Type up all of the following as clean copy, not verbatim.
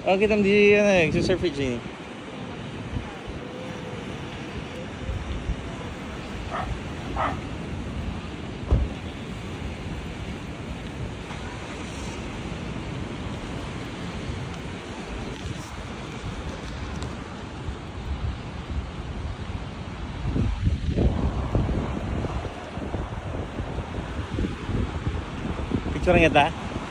Oh, kita di ano, surfing sini. Picture kita.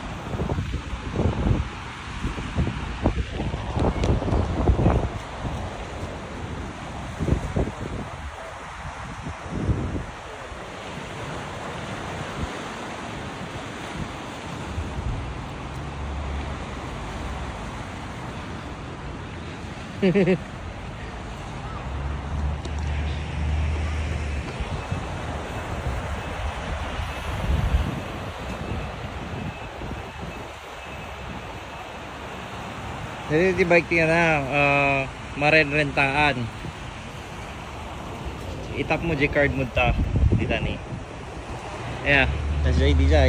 Jadi di bike niya na marenrentaan. Itap mo G-card mo ta dito ni. Yeah, that's DJ.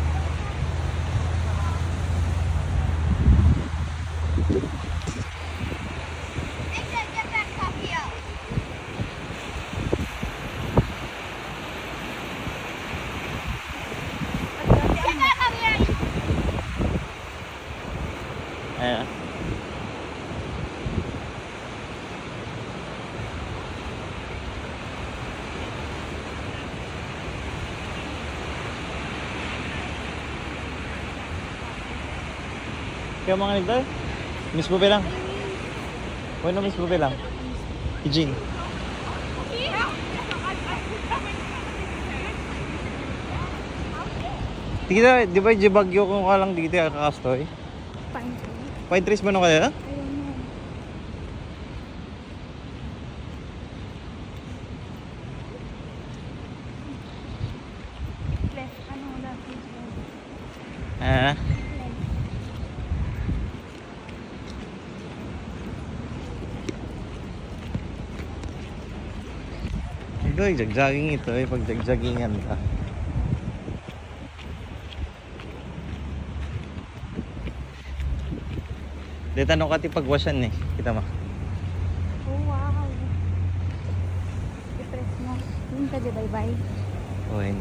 Yeah. Kaya mga nito, Miss Bube lang. Bueno, Miss Bube lang. Eugene. Kita, di ba yung bagyo kung kalang dito kakastoy? Pine trees mo na kaya? Ah. Ito, jag-jogging ito pag jag-joggingan ka. Dito tanong ka ti pagwasyan kita mo. Oh wow. I-press mo. Yun ka di bye-bye. Oh, yun.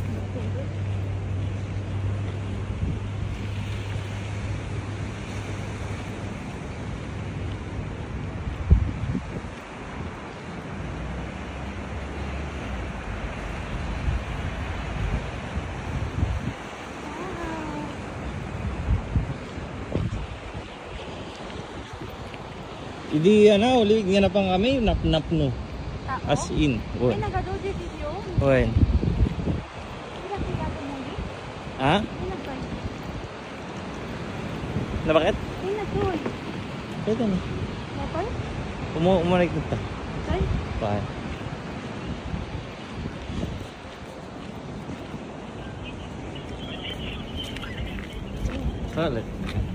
Idi ano, ulit nga na pang kami, nap-nap no. As in. Ay, nagado di video. Oy. Ha? Na bakit? Ay, nagdoy. Pwede na. Napal? Umulik kita. Ay? Bye. Salit.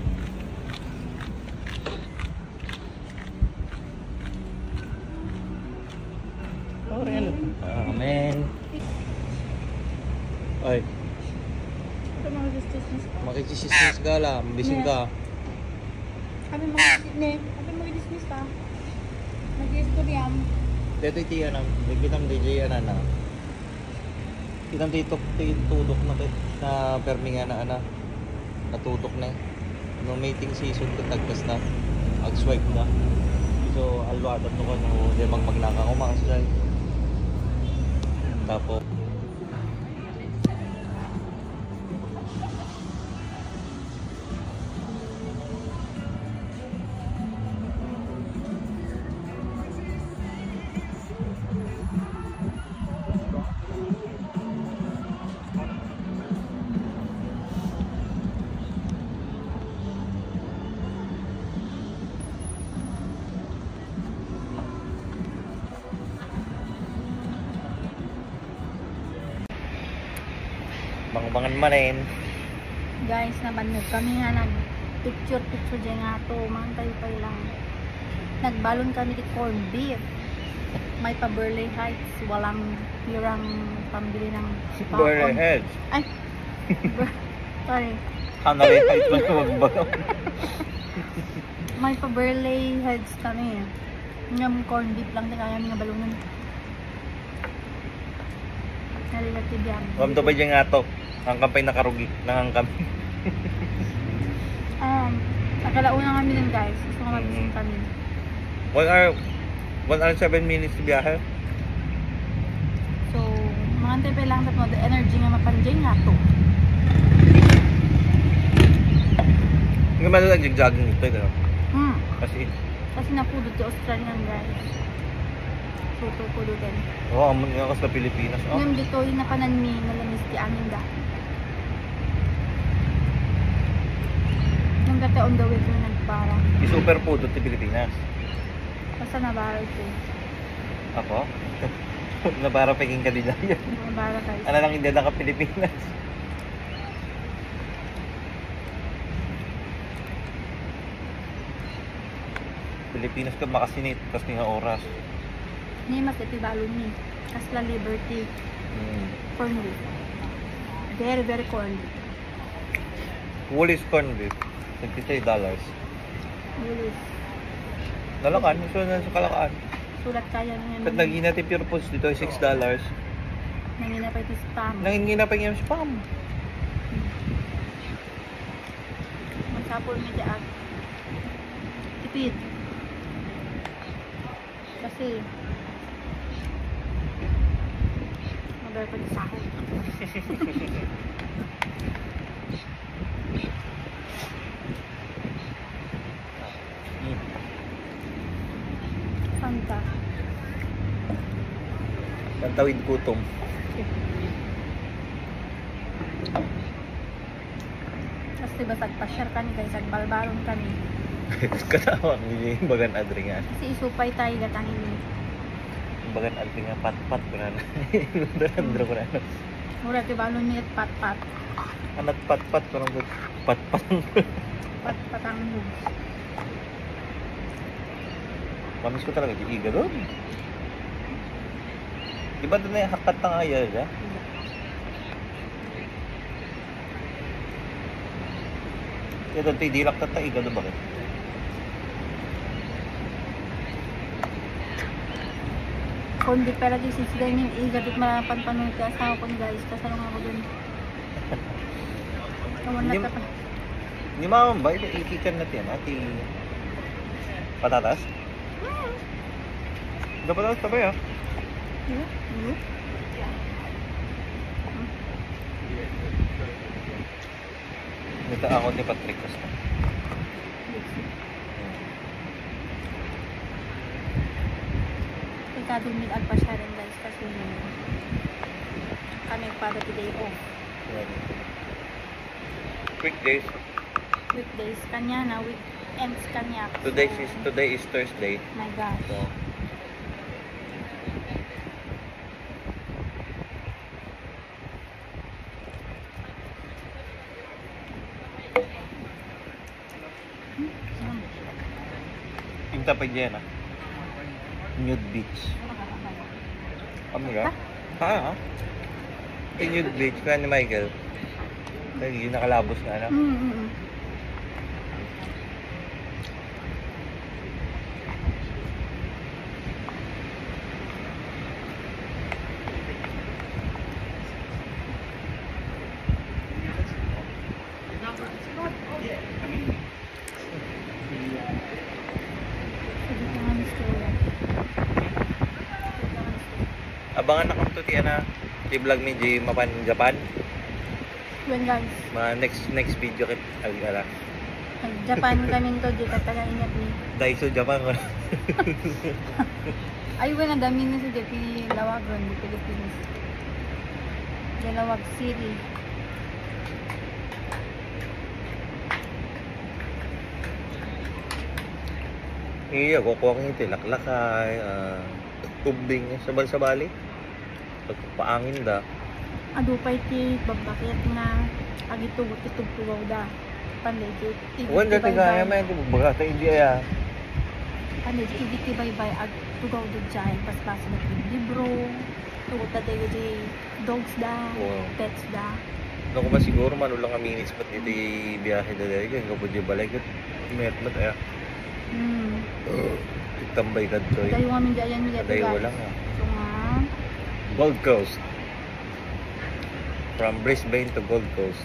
Amen. Ay. Ito mga distis ka. Makikisismis ka lang. Bising ka. Kami mga dismiss ka. Mag-istoryam. Dito iti yan. Nagkitam DJ yan na. Kitang tutok na permi nga na natutok na. No mating season katagkas na. Ag-swipe na. So alwadan to ko no. Di magnaka ko makasay. Tapos bang-bangan man Guys, nabannog kami nga nag-picture dyan nga to. Mga tayo lang. Nagbalon kami di corned beef. May pa Burley Heights. Walang hirang pambili ng sipakon. Burley Heights? Ay! Sorry. Hanari Heights man ito magbago. may pa-burley heads kami. Yung corn beef lang din kaya nga balunan. Nalilatid yan. Huwag to ba dyan nga to? Ang kampay nakarugi. Nangangkami. Nakalauna kami nun guys. Gusto ko magising kami. 1 hour 7 minutes to biyahe. So, mga antay pa lang mo, the energy nga mapanjay nga to. Hindi ka lang jogging dito. Gano'n. Kasi napudod to Australian guys. So, to pudod din. Oo, amun nga ako sa Pilipinas. Oh. Ngayon dito, hinapanan ni nalamis di amin da. Nung dati on the way ko nagpara. I-super food sa Pilipinas. Basta nabaral ko. Ako? Nabara peking ka din lang yan. Nabaral guys. Ano lang hindi na ka Pilipinas. Pilipinas ka makasinit. Tapos nga oras. Ni mas ito balo ni. Kasla Liberty. Corn beef. Very, very corn beef. Woolies corn beef. $53. Ulis. Nalakan. So, sa Kalakaan. Sulat kaya niya. Pag naging natin pure foods dito ay $6. Nangina pa ito spam. Nangingin na pa yung spam. Magsapol mi diag. Tipid. Kasi magal pa sa akin. Fanta. Pantawid gutom. Kasi basag pa-share kami guys, agbalbalon kami. Katawang yung bagan adri nga. Kasi isupay tayo gatangin ni. Bagan adri nga pat-pat ko na. Dandro ko na. Mura ti balon ni at pat-pat. Anat pat-pat ko lang. Pat-pat. Pat-pat ang moves. Mamis ko talaga di iga doon. Di ba doon na yung hakat ng ayal ya? Kaya doon tayo dilak na tayo iga doon bakit? Kung di pala di sisgay ng igat at malapan ka asawa ko guys. Kasalong ako dun. Kawan na ka pa. Hindi mamambay, ikikan natin ati patatas. Dapat ako sabay ah. Nita ako ni Patrick Costa. Ikadumig agpa siya rin guys kasi kami para today off. Weekdays. Weekdays kanya na, weekends kanya. Today is Thursday. My gosh. So, yung tapay dyan ah. Nude Beach. Amiga? Ha? Yung Nude Beach, kaya ni Michael. Kaya yung nakalabos na anak. Abangan na kami to ti vlog ni J Mapan Japan. When guys, Mga next video kit ala. Japan kami to di kataga ingat ni. Daiso Japan ko. Ay wala dami na sa Depi Lawagon di Pilipinas. Dalawag City. Iya, kukuha ko iti laklakay, tubing sabal-sabali. Pagpaangin da. Adupay ti babakit na agitugot itugtugaw da. Panday ti. Wan dati kaya man iti bagata hindi aya. Panday ti igiti baybay ag tugaw do jay paspas na ti libro. Tugot da tayo di dogs da, Wow. pets da. Ano ko ba siguro man ulang minutes pat iti biyahe da dahil. Kaya kapag di balay ko. Mayat aya. Tambay ka to eh. Dayo kami diyan niya Dayo guys. walang ah. So nga, Gold Coast. From Brisbane to Gold Coast.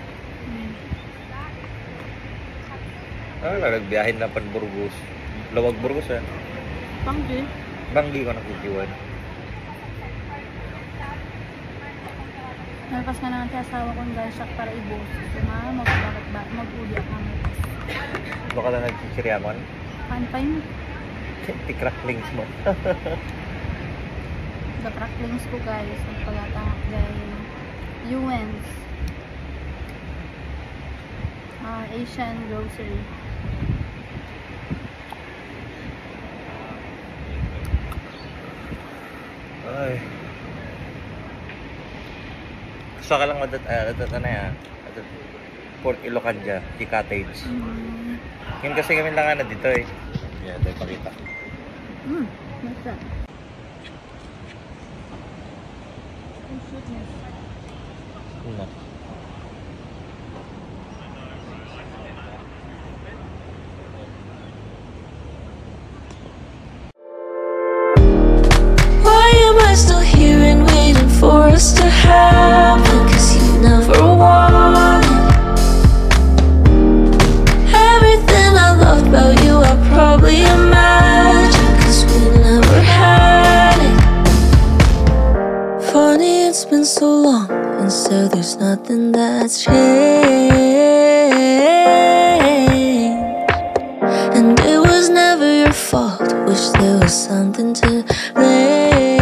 Nagbiyahin na pan Burgos. Lawag Burgos ah. Banggi. Banggi ko nakitiwan. Nalpas ka naman sa asawa ko dahil siya para ibos. So nga, mag-uli ako kami. Baka na nagkikiryaman. Pantay mo. Tikraklings mo. The cracklings ko guys. Nagpagatangak dahil Ewens. Asian grocery. Ay. Gusto ka lang madat na yan. Port Ilocanja, di cottage. Yun kasi kami lang na dito eh. Yan, tayo pakita. What's that? Oh, sweetness. Na. Why am I still here and waiting for us to happen? 'Cause you never wanted everything I loved about you. I probably imagined, 'cause we never had it. Funny, it's been so long, and so there's nothing that's changed. And it was never your fault. Wish there was something to blame.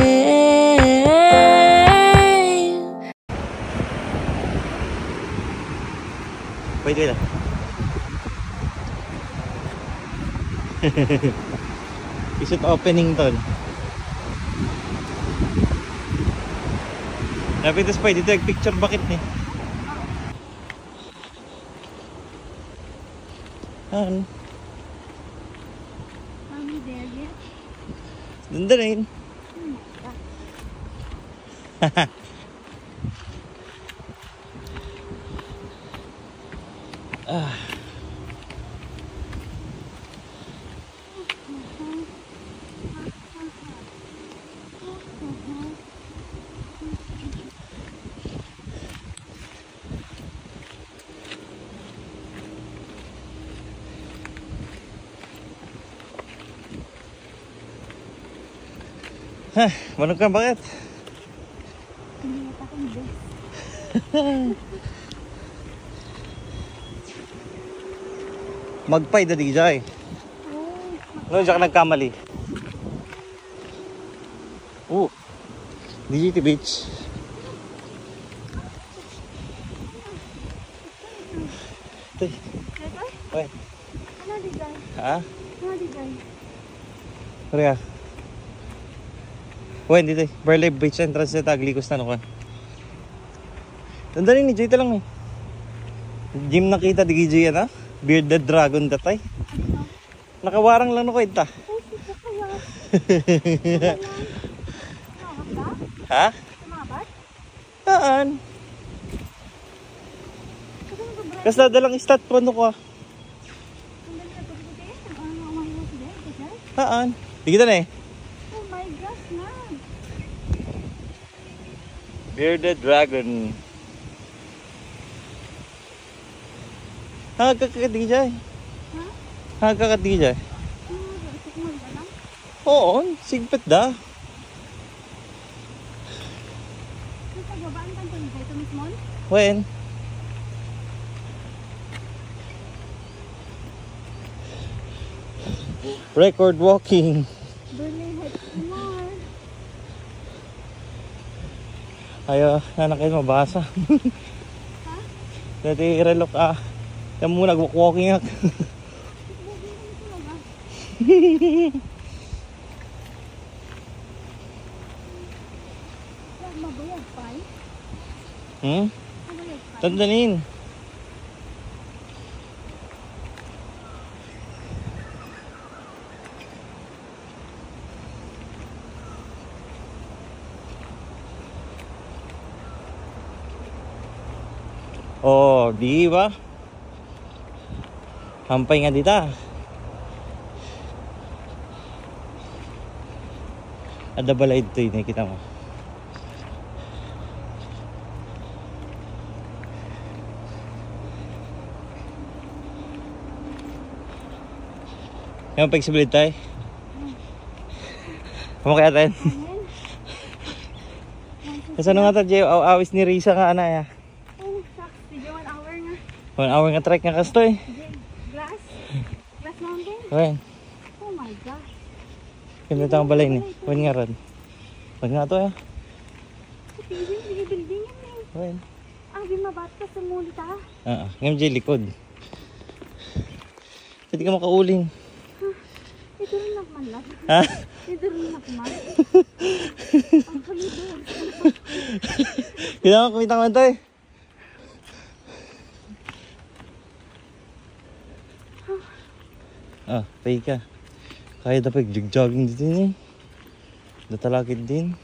Pwede lang. Is it opening ton? Napitas pa dito picture bakit ni? Ano? Are we there yet? Ganda rin. Manong ka bakit? Hindi na akong best. Magpay da di jay. No, diyan ka nagkamali. DGT Beach. Ito. Wait. Ano di guys? Ha? Ano di guys? Korea. Wen dito. Burley Beach entrance na taglikos na nukan. Tanda rin ni Jay lang eh. Gym nakita di Jay na. Bearded Dragon datay. Nakawarang lang no ko ita. Ha? Saan? Kasi dalang stat pa no ko. Saan? Di kita na eh. Oh my gosh na. Bearded Dragon. Hagkakadijay. Ha? Hagkakadijay. Oo, sigpet da. Nagpagabaan ka ito dito mismo? When? Record walking. Burley Heights more. Ayo, nanak kayo mabasa. Ha? Dati irelok yan muna walking ak. Mabayag pa eh. Mabayag pa. Tandanin. Oh, di ba? Hampay nga dita. Ada balay dito yun, kita mo. Yung flexibility. Kumakaya tayo. Kasi ano nga tayo, awis ni Risa nga ana ya. Oh, shucks. Sige, 1 hour nga. 1 hour nga trek nga kasto eh. Glass? Glass mountain? Wen, Oh my gosh. kaya tayong balay ni. Wen nga ron. Wen nga to ya. Sige, building yan eh. Wen. Abi, mabat ka sa mulita. Ngayon dyan likod. Pwede ka makauling. Ito rin naman lang. Ha? Ito rin naman. Ang kalidor. Kumita ko tayo. Pay ka. Kaya dapat jogging dito eh. Datalakid din.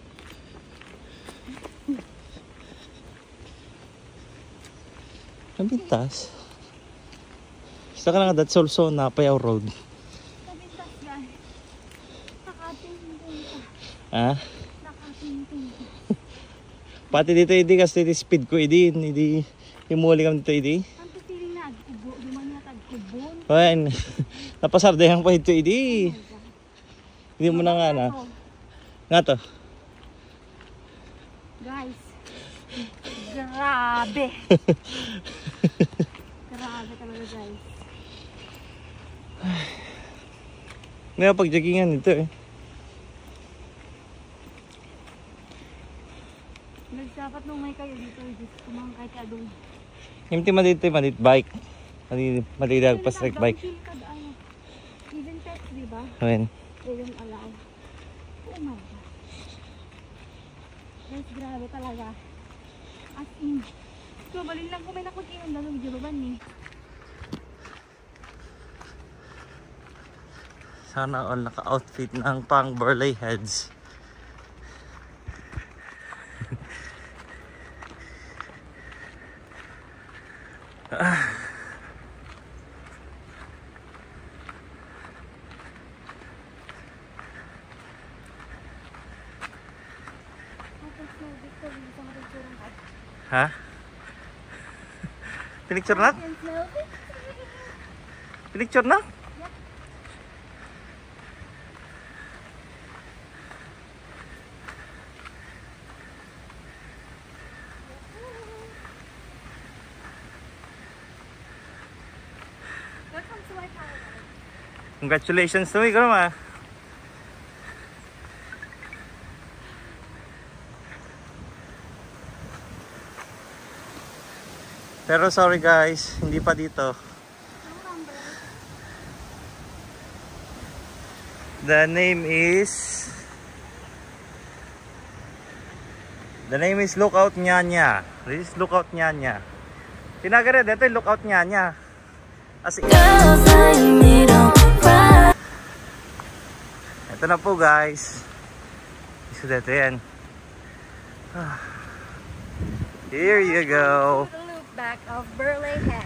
Ang bintas. Basta ka na nga, that's also Napayaw Road. Kabintas guys. Nakatingin ka. Ha? Nakatingin ka. Pati dito hindi kasi speed ko hindi himuli kami dito hindi. Ang pipiling na agkubo. Duman na tagkubon. Wen. Napasardayang pa ito hindi. Hindi mo na nga na. Nga to. Guys. Grabe. Grabe talaga guys. Ngayon pag-joggingan dito eh. Nagsapat nung may kayo dito. Just kumangkay ka doon. Hindi madit bike. Madidag pa street bike. Even pets, di ba? Wen. They don't allow. Oh my God. Guys, grabe talaga. As in. So, balin lang kung may nakutingin na video ba ni? Sana all naka-outfit ng pang Burley heads. Ha? Pinicture na? Pinicture na? Congratulations to me, Grandma. Pero sorry guys, hindi pa dito. The name is Lookout Nyanya. This is Lookout Nyanya. Tinagare dito yung Lookout Nyanya. As in, Girls like me don't cry. ito na po guys. Isa dito yan. Here you go. The loop back of Burley Head.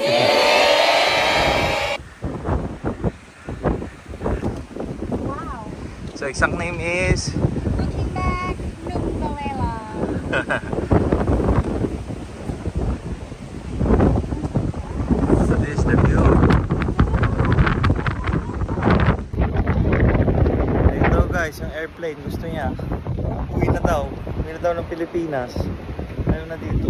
Wow. So exact name is Looking back, Numbalela. So this is the view. Ito guys, yung airplane gusto niya. Uwi na daw ng Pilipinas. Ayaw na dito.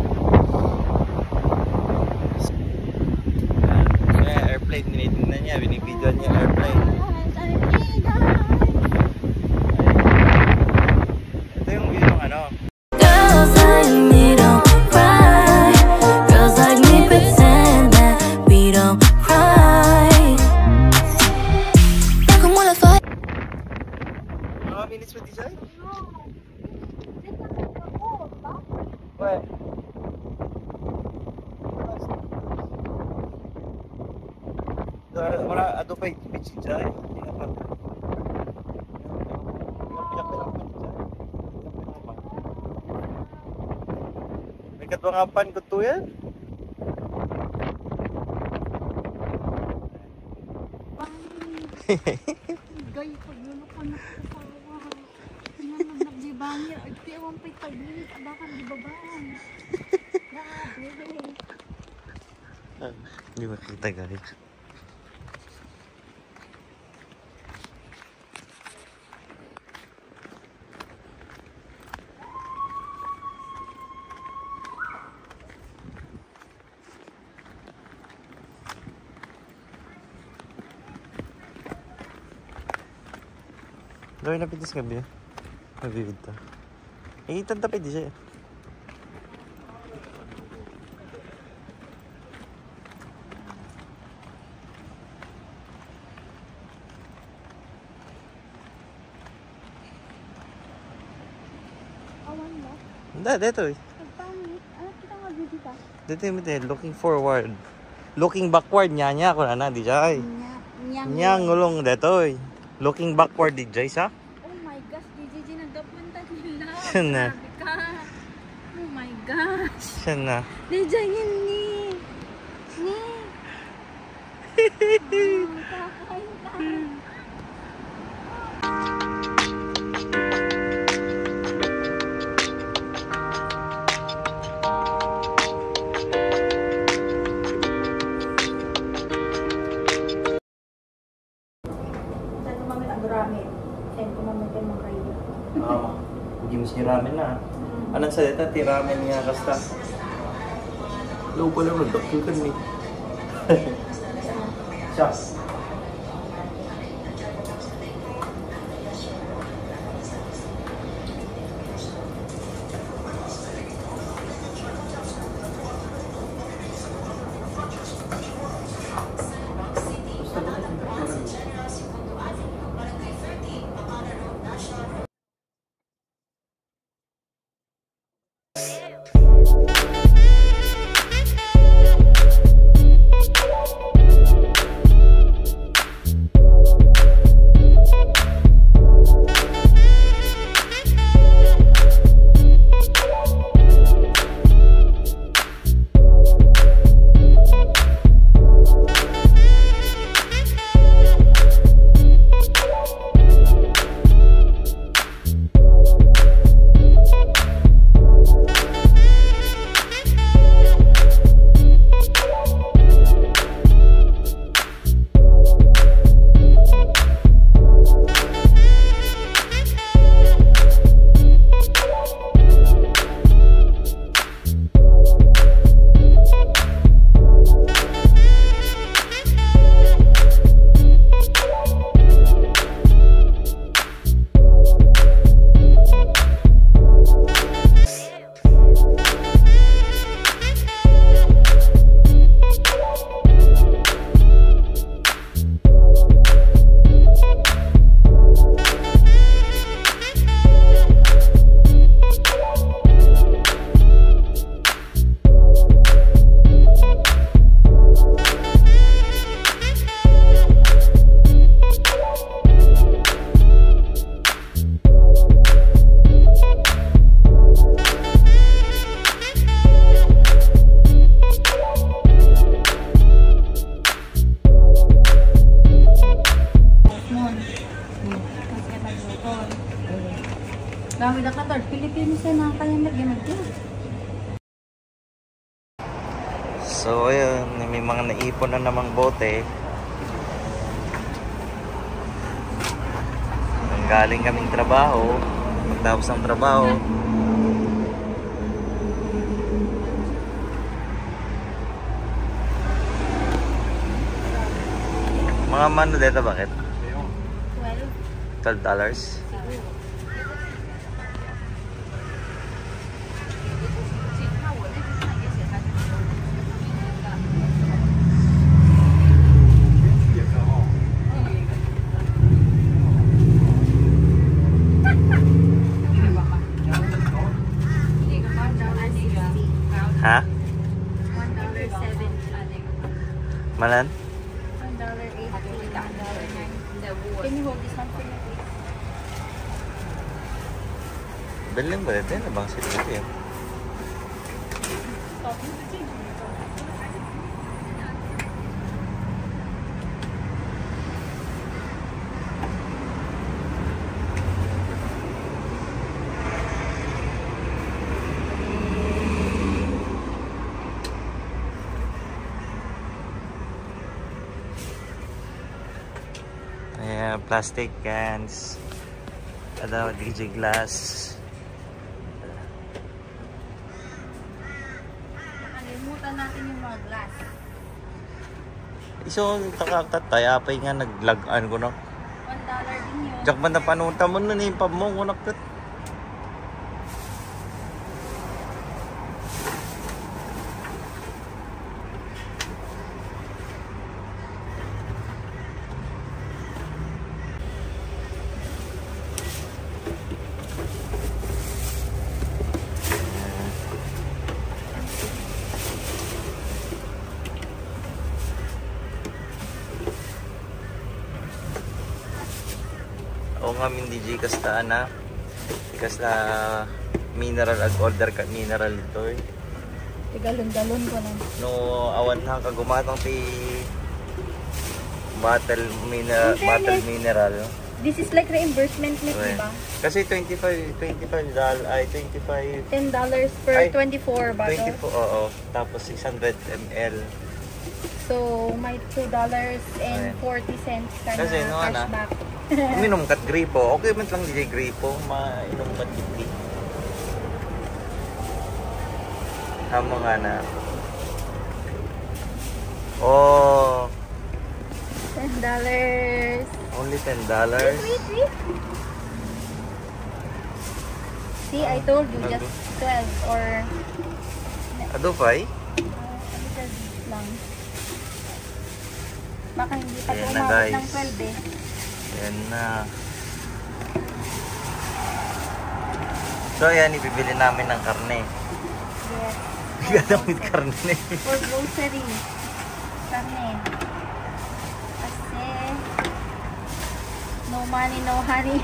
So yung airplane, tinitingnan niya, binibidyoan niya airplane. Ito yung view ng ano. Girls like me don't cry. Girls like me pretend that we don't cry. Come wanna fight. Mga minutes with design? No. This is the whole, ba? Where? Wala ato pa beach dyan. May katwangapan ko to yan. Guys, paglulok ko na sa 1.5 minutes. Baka di babaan. Grabe. Hindi makita guys. Gawin na pitis gabi. Mabibid to. Iitan tapid di siya. Awan mo. Hindi, dito eh. Nagpangit. Ano kita nga dito ka? Dito yung looking forward. Looking backward, nyanya ko na di siya eh. Nyang ngulong dito eh. Looking backward di siya sa? Oh my gosh, Gigi, nagdapunta nila. Siya na. Grabe ka. Oh my gosh. Siya na. DJ yun ni. Ni. Kakain ka. Saan kumamit ang ramen? Saan kumamit ang mga kayo? Hindi mo si ramen na. Anong salita? Ti ramen niya kasta. Low pa lang nagdakukan ni. Siya. Dami na ka, third Filipino siya na kaya mag-gimagya. So ayun, may mga naipon na namang bote. Galing kaming trabaho. Pagtapos ng trabaho, mga mano dito bakit? $12. Ha? $1.70. Malan? $1.80. Can you hold this one for me, please? Bilhin ba ito? Ano bang sila ito yun? Yeah, plastic cans. Ada DJ glass. Nakalimutan natin yung mga glass. Iso takaktatay apay nga naglagan ko na. $1 din yun. Jak man na panunta mo na ni pammo ko naktat. O nga min DJ kasta na ikas na mineral ag order ka mineral ito eh. Galon-galon ko na. No awan na kagumatang ti bottle mineral. This is like reimbursement net, Okay. diba? Kasi $25 ay $25 $10 per Ay, 24 bottles. 24 oo tapos 600 ml. So, may $2.40 ka na Kasi, no, ana, cashback. Uminom kat gripo. Okay man lang DJ gripo. Mainom kat kitli. Hamo nga na. Oh, $10. only $10. Wait. See, I told you, just 12 or Adupay? a little lang. Baka hindi pa Ayan na, umabot guys. ng 12 eh. Yan na. So, ayan, ibibili namin ng karne. Yes. Gagamit karne. For grocery. Karne. Kasi no money, no honey.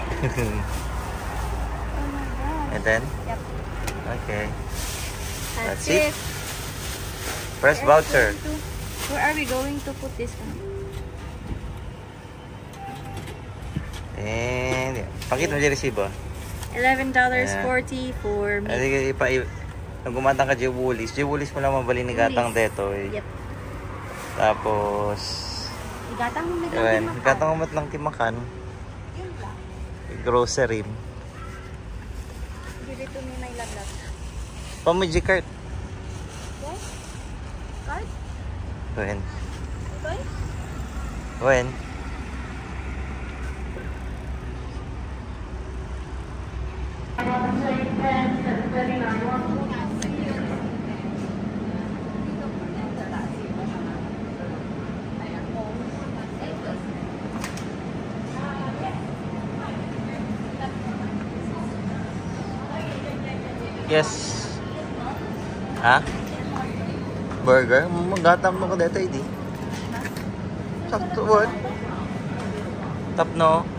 Oh my God. And then? Yep. Okay. That's That's it. it. Press voucher. Where are we going to put this one? And, pakita mo dyan resibo. $11.40 for me. Nung gumatang ka Jewulis mo lang mabali ni Gatang deto eh. Yep. Tapos, Igatang mo may yun, makan. Gatang umat lang timakan. Yun lang. Grocery. Give it to me, my love. Pamuji cart. Okay? Card? When? Okay? When? Yes. Ha? Burger? Magatam mo ko dito, hindi? Sakto, what? Tapno?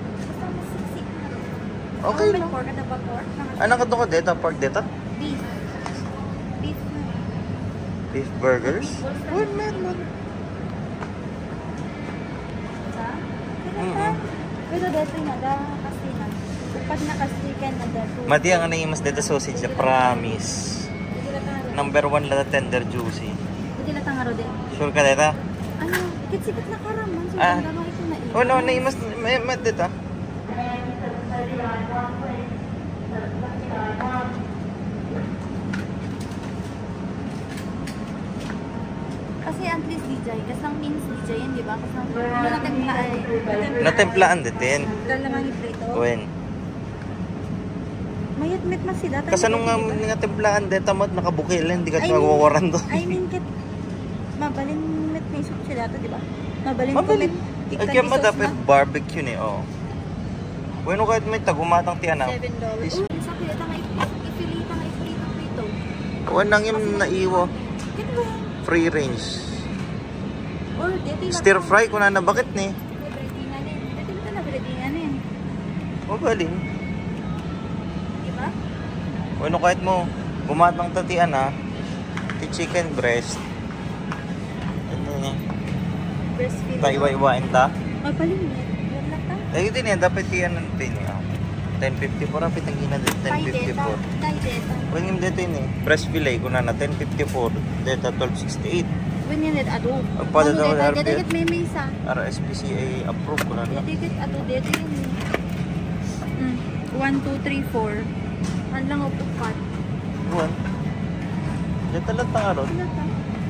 Okay lang. Pork at the pork. Ano ka doon ka dito? Pork dito? Beef. Beef. Beef burgers? What, man? What? Pero dito na da kasi na. Pag nakasikan na dito. Mati ang mas dito sausage na promise. Number 1 lang tender juicy. Hindi na tangaro din. Sure ka dito? Ano, ikit-sikit na karaman. So, Ah. ganda ito na Oh no, naimas mat dito. Kasi at least DJ, kasang means DJ yan, di ba? Kasang natemplaan eh. Natemplaan din. Dalamang iprito. When? Mayat-met mas sila. Kasi nung nga templaan dito mo nakabukilan, hindi ka I mean- mawawaran doon. I mean, mabalin met may soup sila to, di ba? Mabalin Mabalik. met Ay, kaya dapat barbecue ni, oh. Bueno, kahit may tagumatang tiyan na. $7. Sa kaya tanga ipilita nga iprito prito. Wanang yung naiwa. Kaya ba? Free range. Or dito Stir fry ko na bakit ni? Breadinganin. Dito na na breadinganin. O galing. Di ba? Bueno, kahit mo gumatang tatian na. Ti chicken breast. Ito niya. Breastfeed. Taiwa-iwain ta. Mabalin mo. Yan lang ta. Eh, ito niya. Dapat yan natin niya. 1054 rapit ang gina din. Tay deta. 1054. Tay deta. Huwag yung dito yun eh. Breast fillet ko na 1054. Deta 1268. Winilid ado. Pwede daw RBL. Dito may mesa. RSPCA approved ko na. Dito ado dito yun. 1, 2, 3, 4. Ano lang upukat. Buwan. Dito lang tangaron. Ano ta?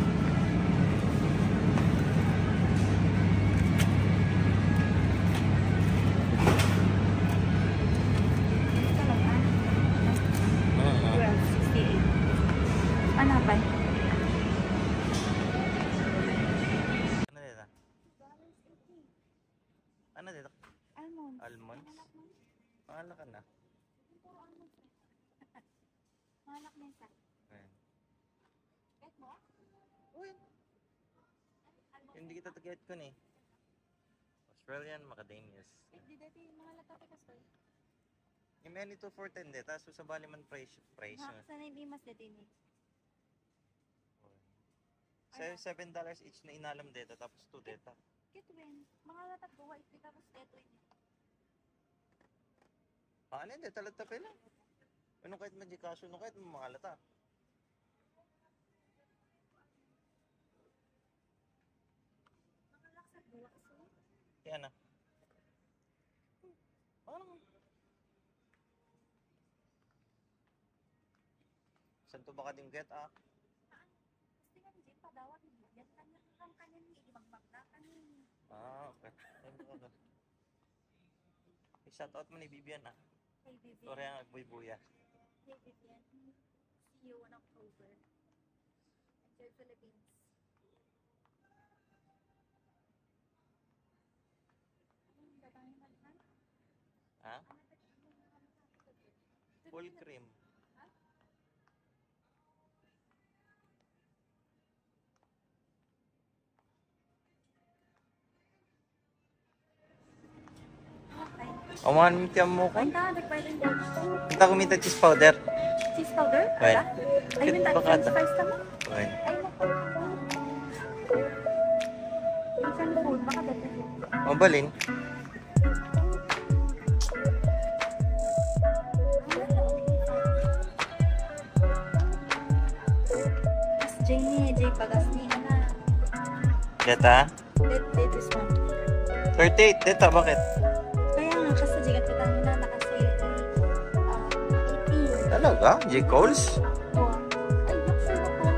Ano ba? Ano dito? Almonds. Almonds? Pangalak ka na. Malak mesa. Ayan. Bet mo? Uy. Hindi kita tagiat ko ni. Australian Macadamias. Di dati mga latapi ka sir. Yung many to 410 de. Tapos sa bali man price. Sana yung imas dati ni. $7 each na inalam dito. Tapos 2 data. Kitwin. Mga latak gawa ito tapos dito yun. Ano hindi? Talata pa lang. Ano kahit magikasyo, ano kahit mamalata. Makalaksak gawa sir. Kaya na. Ano? Saan to baka din get ah? Gusto nga hindi pa daw. Yan lang kanin. Ibang-bangga kanin. Okay. Shout out mo ni Vivian ah. Hey Vivian. Sorry ang nagbuy-buya. Hey Vivian. See you on October. Enjoy Philippines. Ha? Full cream. Awan mo tiyam mo ko. Anta, nagpailan din. Kita kumita cheese powder. Cheese powder? Well, Ay, minta baka french ta- fries tama? Well, Ay, naku. Minsan food, baka dati. mabalin. Mas Jay Pagas ni Ana. Data? This one. 38. Data, bakit? Kaya nga, kasi jigat kita nila nakasale ay 18. Talaga? J. Coles? Oh. Ay, not sure na po.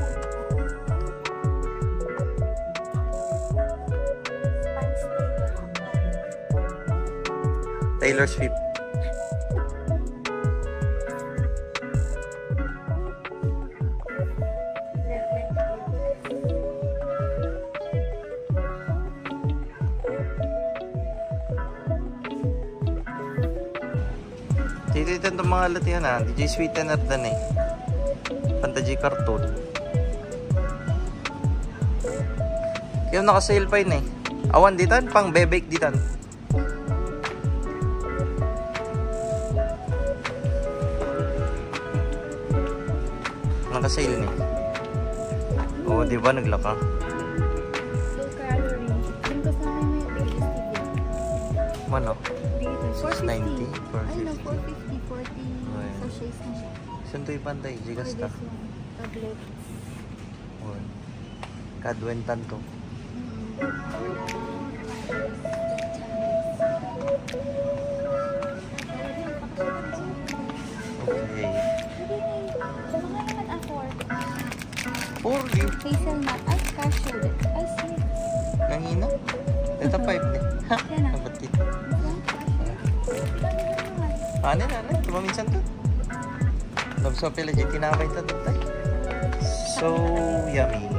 Spice Taylor Swift. Dito itong mga latihan ha. DJ Sweetener dan eh. Fantasy cartoon. Kaya naka-sale pa yun eh. Awan ditan, pang bebek ditan. Naka-sale ni. Oo, di ba naglaka? Low calorie. Yung kasama mo yung biggest TV. Mano? Dito, 690, 450. Ay, no, 450. 450, 40 Ayan. sachets na siya. Saan to'y pantay? Or Gigas this ta? one, tablets. Kadwentan to. Okay. Mga naman afford. 4 Hazelnut. Ay, cashew. Ay, sweet. Nangina? Ito 5 din. Ha? Yan na. Nabatit. Isang cashew. Dami na naman. Ano? Tumaminsan to? Love so pila, tinabay to tayo. So yummy.